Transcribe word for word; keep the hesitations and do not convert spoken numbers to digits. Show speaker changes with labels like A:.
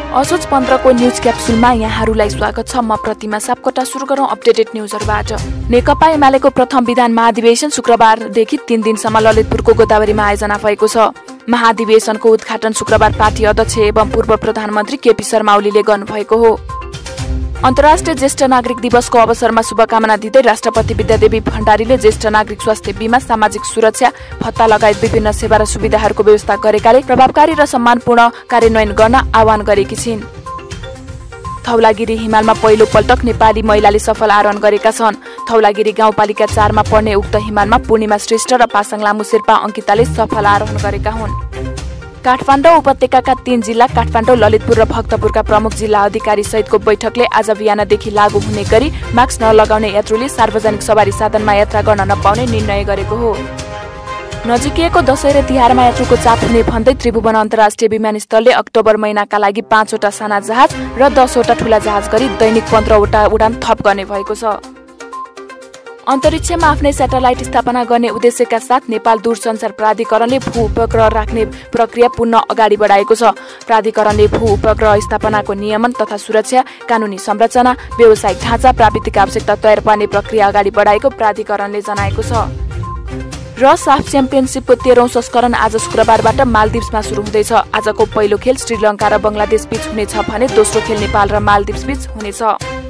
A: असोज पन्ध्र को न्यूज क्याप्सुलमा यहाँहरूलाई स्वागत छ। म प्रतिमा सापकोटा। सुरु गरौं अपडेटेड न्यूजहरुबाट। नेकपा एमालेको प्रथम विधान महाधिवेशन शुक्रबारदेखि तीन दिनसम्म ललितपुरको गोदावरीमा आयोजना भएको छ। महाधिवेशनको उद्घाटन शुक्रबार पार्टी अध्यक्ष एवं पूर्व प्रधानमन्त्री केपी शर्मा ओलीले गर्नुभएको हो। अन्तर्राष्ट्रिय ज्येष्ठ नागरिक दिवसको अवसरमा शुभकामना दिँदै राष्ट्रपति विद्यादेवी भण्डारीले ज्येष्ठ नागरिक स्वास्थ्य बीमा, सामाजिक सुरक्षा भत्ता लगायत विभिन्न सेवा र सुविधाहरूको व्यवस्था गरेकाले प्रभावकारी र सम्मानपूर्ण कार्यान्वयन गर्न आह्वान गरेकी छिन्। धौलागिरी हिमालमा पहिलो पल्ट नेपाली महिलाले सफल आरोहण गरेका छन्। धौलागिरी गाउँपालिका चारमा पर्ने उक्त हिमालमा पूर्णिमा श्रेष्ठ र पासाङ लामु शेर्पा अंकिताले सफल आरोहण गरेका हुन्। काठमाडौँ उपत्यकाका तीन जिल्ला काठमाडौँ, ललितपुर र भक्तपुरका प्रमुख जिल्ला अधिकारी सहितको बैठकले आज बिहानदेखि लागू हुने गरी मास्क नलगाउने यात्रुले सार्वजनिक सवारी साधनमा यात्रा गर्न नपाउने निर्णय गरेको हो। नजिकैको दशैं र तिहारमा यात्रुको चाप हुने भन्दै त्रिभुवन अन्तर्राष्ट्रिय विमानस्थलले अक्टोबर महिनाका लागि पाँचवटा साना जहाज र दसवटा ठूला जहाज गरी दैनिक पन्ध्रवटा उडान थप गर्ने भएको छ। अन्तरिक्षमा आफ्नै स्याटेलाइट स्थापना गर्ने उद्देश्यका साथ नेपाल दूरसञ्चार प्राधिकरणले भू उपग्रह राख्ने प्रक्रिया पुनः अगाडि बढाएको छ। प्राधिकरणले भू उपग्रह स्थापनाको नियमन तथा सुरक्षा, कानूनी संरचना, व्यावसायिक ढाँचा, प्राविधिक आवश्यकता तयार पार्ने प्रक्रिया अगाडि बढाएको प्राधिकरणले जनाएको छ। र साफ च्याम्पियनसिपको तेह्रौं संस्करण आज शुक्रबारबाट मालदिप्समा सुरु हुँदैछ। आजको पहिलो खेल श्रीलङ्का र बंगलादेश बीच हुनेछ भने दोस्रो खेल नेपाल र मालदिप्स बीच हुनेछ।